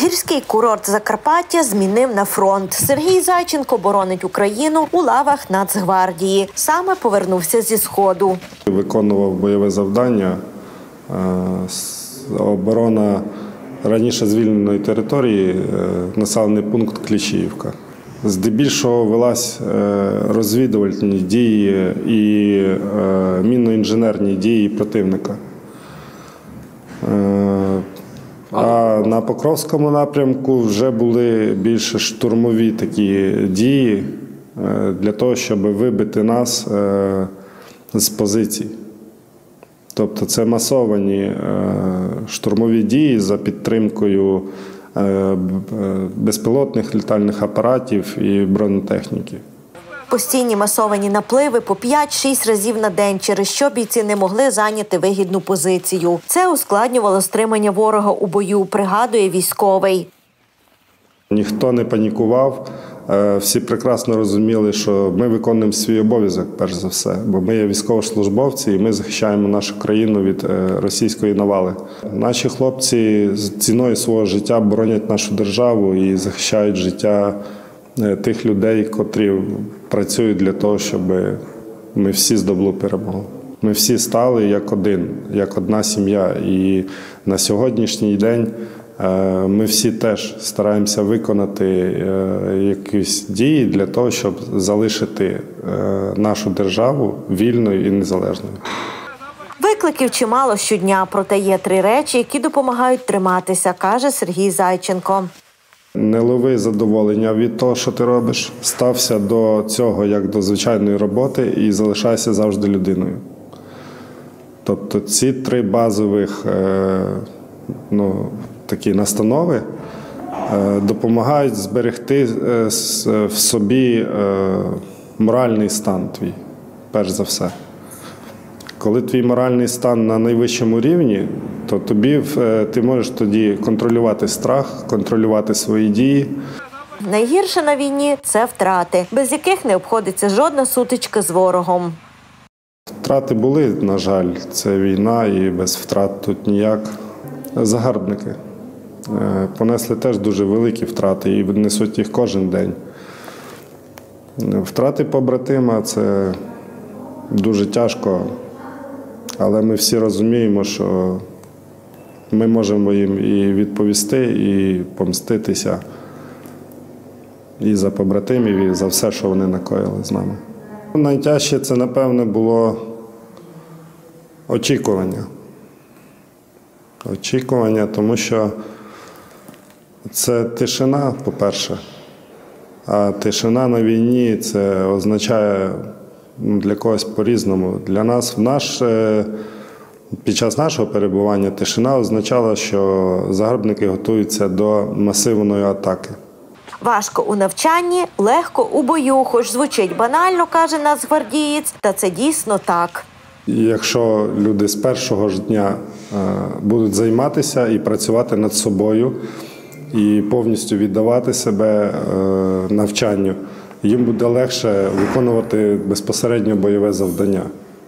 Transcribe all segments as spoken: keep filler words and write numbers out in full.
Гірський курорт Закарпаття змінив на фронт. Сергій Зайченко боронить Україну у лавах Нацгвардії. Саме повернувся зі Сходу. Виконував бойове завдання. Оборона раніше звільненої території, населений пункт Кліщіївка. Здебільшого велась розвідувальні дії і мінно-інженерні дії противника. А на Покровському напрямку вже були більше штурмові такі дії для того, щоб вибити нас з позицій. Тобто це масовані штурмові дії за підтримкою безпілотних літальних апаратів і бронетехніки. Постійні масовані напливи по п'ять-шість разів на день, через що бійці не могли зайняти вигідну позицію. Це ускладнювало стримання ворога у бою, пригадує військовий. Ніхто не панікував. Всі прекрасно розуміли, що ми виконуємо свій обов'язок, перш за все, бо ми є військовослужбовці і ми захищаємо нашу країну від російської навали. Наші хлопці з ціною свого життя боронять нашу державу і захищають життя тих людей, котрі працюють для того, щоб ми всі здобули перемогу. Ми всі стали як один, як одна сім'я. І на сьогоднішній день ми всі теж стараємося виконати якісь дії для того, щоб залишити нашу державу вільною і незалежною. Викликів чимало щодня, проте є три речі, які допомагають триматися, каже Сергій Зайченко. Не лови задоволення від того, що ти робиш. Стався до цього як до звичайної роботи і залишайся завжди людиною. Тобто ці три базових ну, такі настанови допомагають зберегти в собі моральний стан твій, перш за все. Коли твій моральний стан на найвищому рівні, то тобі ти можеш тоді контролювати страх, контролювати свої дії. Найгірше на війні – це втрати, без яких не обходиться жодна сутичка з ворогом. Втрати були, на жаль, це війна і без втрат тут ніяк. Загарбники понесли теж дуже великі втрати і несуть їх кожен день. Втрати побратима – це дуже тяжко, але ми всі розуміємо, що ми можемо їм і відповісти, і помститися і за побратимів, і за все, що вони накоїли з нами. Найтяжче це, напевне, було очікування. Очікування, тому що це тишина, по-перше. А тишина на війні – це означає для когось по-різному. Для нас в наш, під час нашого перебування тишина означала, що загарбники готуються до масивної атаки. Важко у навчанні, легко у бою, хоч звучить банально, каже нацгвардієць, та це дійсно так. Якщо люди з першого ж дня будуть займатися і працювати над собою, і повністю віддавати себе навчанню, їм буде легше виконувати безпосередньо бойове завдання.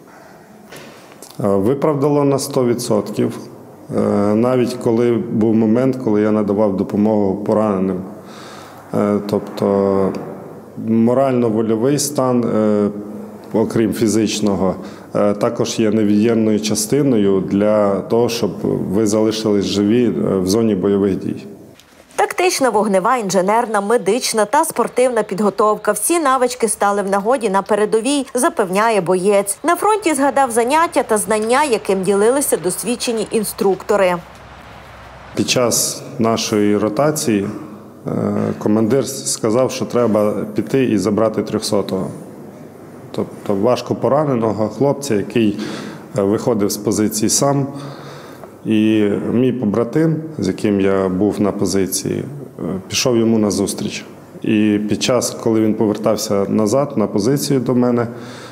Виправдало на сто відсотків, навіть коли був момент, коли я надавав допомогу пораненим. Тобто морально-вольовий стан, окрім фізичного, також є невід'ємною частиною для того, щоб ви залишились живі в зоні бойових дій. Тактична, вогнева, інженерна, медична та спортивна підготовка. Всі навички стали в нагоді на передовій, запевняє боєць. На фронті згадав заняття та знання, яким ділилися досвідчені інструктори. Під час нашої ротації командир сказав, що треба піти і забрати трьохсотого. Тобто важко пораненого хлопця, який виходив з позиції сам. І мій побратим, з яким я був на позиції, пішов йому назустріч. І під час, коли він повертався назад на позицію до мене,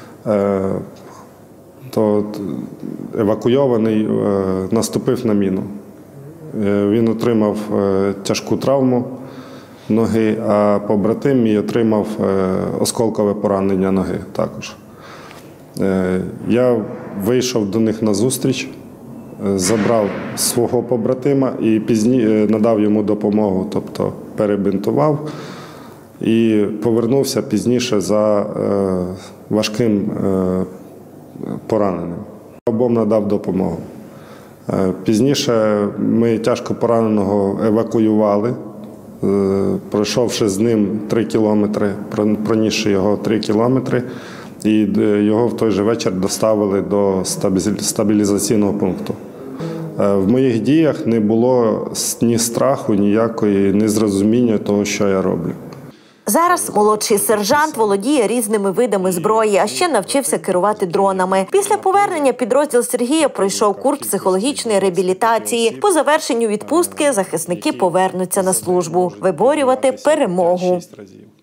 то евакуйований наступив на міну. Він отримав тяжку травму ноги, а побратим мій отримав осколкове поранення ноги також. Я вийшов до них назустріч. забрав свого побратима і пізніше надав йому допомогу, тобто перебинтував і повернувся пізніше за е, важким е, пораненим. Обом надав допомогу. Е, пізніше ми тяжко пораненого евакуювали, е, пройшовши з ним три кілометри, пронісши його три кілометри, і його в той же вечір доставили до стабілізаційного пункту. В моїх діях не було ні страху, ніякої незрозуміння того, що я роблю. Зараз молодший сержант володіє різними видами зброї, а ще навчився керувати дронами. Після повернення підрозділ Сергія пройшов курс психологічної реабілітації. По завершенню відпустки захисники повернуться на службу – виборювати перемогу.